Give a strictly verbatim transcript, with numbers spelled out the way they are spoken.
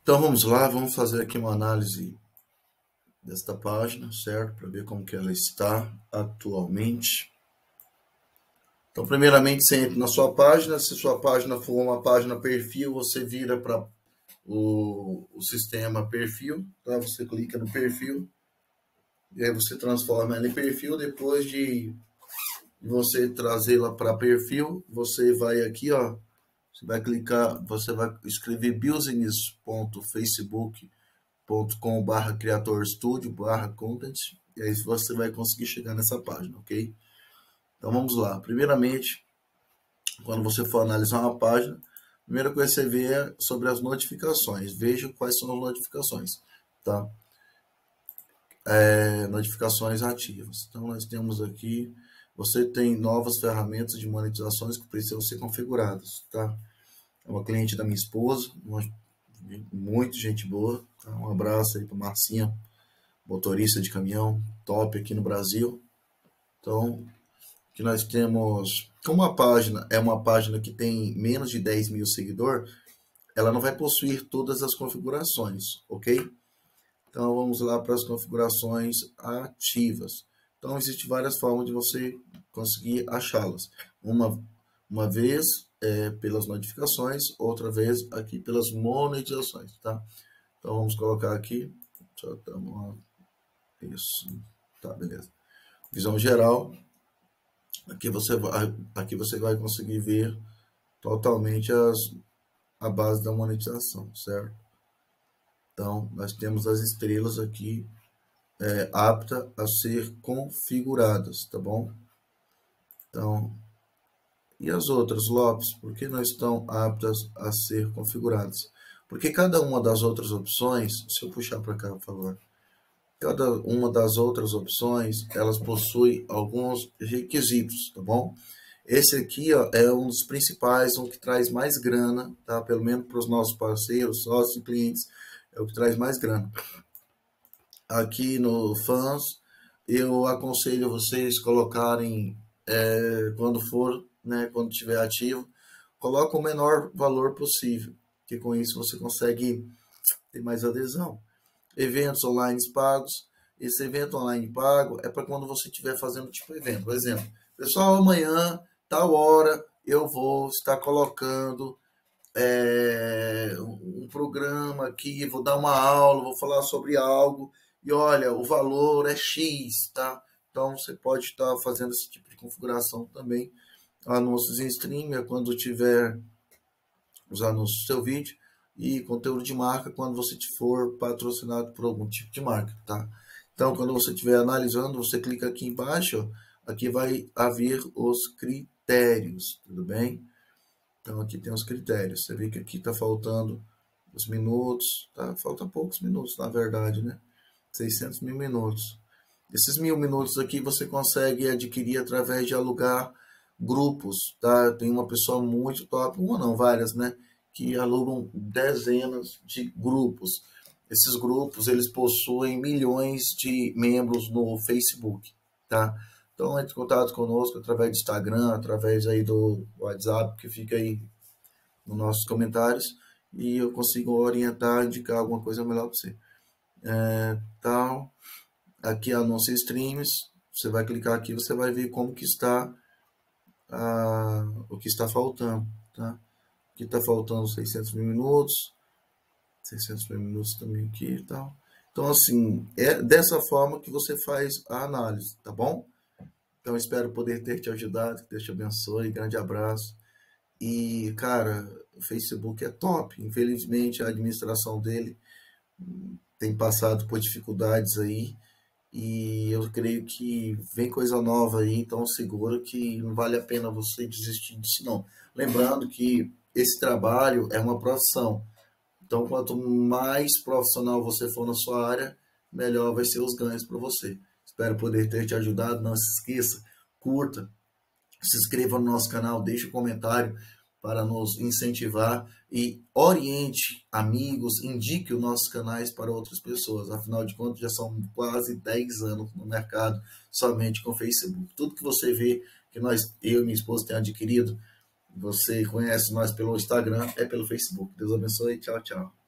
Então vamos lá, vamos fazer aqui uma análise desta página, certo? Para ver como que ela está atualmente. Então, primeiramente, você entra na sua página. Se sua página for uma página perfil, você vira para o, o sistema perfil, tá? Você clica no perfil e aí você transforma ela em perfil. Depois de você trazê-la para perfil, você vai aqui, ó. Você vai clicar, você vai escrever business ponto facebook ponto com barra criator studio barra content e aí você vai conseguir chegar nessa página, ok? Então vamos lá. Primeiramente, quando você for analisar uma página, a primeira coisa que você vê é sobre as notificações. Veja quais são as notificações, tá? É, notificações ativas. Então nós temos aqui, você tem novas ferramentas de monetizações que precisam ser configuradas, tá? É uma cliente da minha esposa, uma, muito gente boa, tá? Um abraço aí para Marcinha, motorista de caminhão, top aqui no Brasil. Então, que nós temos, como a página é uma página que tem menos de dez mil seguidores, ela não vai possuir todas as configurações, ok? Então, vamos lá para as configurações ativas. Então, existem várias formas de você conseguir achá-las. Uma, uma vez é, pelas notificações, outra vez aqui pelas monetizações, tá? Então, vamos colocar aqui, só dar uma, isso, tá, beleza. Visão geral, aqui você vai, aqui você vai conseguir ver totalmente as, a base da monetização, certo? Então, nós temos as estrelas aqui é, apta a ser configuradas, tá bom? Então, e as outras, Lopes, por que não estão aptas a ser configuradas? Porque cada uma das outras opções, se eu puxar para cá, por favor, cada uma das outras opções, elas possuem alguns requisitos, tá bom? Esse aqui, ó, é um dos principais, um que traz mais grana, tá? Pelo menos para os nossos parceiros, sócios e clientes, é o que traz mais grana. Aqui no Fãs, eu aconselho vocês colocarem, é, quando for, né, quando estiver ativo, coloca o menor valor possível, que com isso você consegue ter mais adesão. Eventos online pagos, esse evento online pago é para quando você estiver fazendo tipo evento. Por exemplo, pessoal, amanhã, tal hora, eu vou estar colocando é, um programa aqui, vou dar uma aula, vou falar sobre algo, e olha, o valor é X, tá? Então você pode estar fazendo esse tipo de configuração também. Anúncios em stream é quando tiver os anúncios do seu vídeo, e conteúdo de marca quando você for patrocinado por algum tipo de marca, tá? Então, quando você estiver analisando, você clica aqui embaixo, ó, aqui vai haver os critérios, tudo bem? Então, aqui tem os critérios. Você vê que aqui está faltando os minutos, tá? Falta poucos minutos, na verdade, né? seiscentos mil minutos. Esses mil minutos aqui você consegue adquirir através de alugar grupos, tá? Tem uma pessoa muito top, uma não, várias, né? Que alugam dezenas de grupos. Esses grupos, eles possuem milhões de membros no Facebook, tá? Então, entre em contato conosco através do Instagram, através aí do WhatsApp, que fica aí nos nossos comentários, e eu consigo orientar, indicar alguma coisa melhor para você. É, tal, aqui anúncio streams, você vai clicar aqui, você vai ver como que está a, o que está faltando, tá? Aqui está faltando seiscentos mil minutos, seiscentos mil minutos também aqui e tal. Então, assim, é dessa forma que você faz a análise, tá bom? Então, espero poder ter te ajudado, que Deus te abençoe, grande abraço. E, cara, o Facebook é top, infelizmente a administração dele tem passado por dificuldades aí, e eu creio que vem coisa nova aí, então seguro que não vale a pena você desistir disso não. Lembrando que esse trabalho é uma profissão, então quanto mais profissional você for na sua área, melhor vai ser os ganhos para você. Espero poder ter te ajudado, não se esqueça, curta, se inscreva no nosso canal, deixe um comentário para nos incentivar e oriente amigos, indique os nossos canais para outras pessoas. Afinal de contas, já são quase dez anos no mercado somente com Facebook. Tudo que você vê que nós, eu e minha esposa temos adquirido, você conhece nós pelo Instagram, é pelo Facebook. Deus abençoe. Tchau, tchau.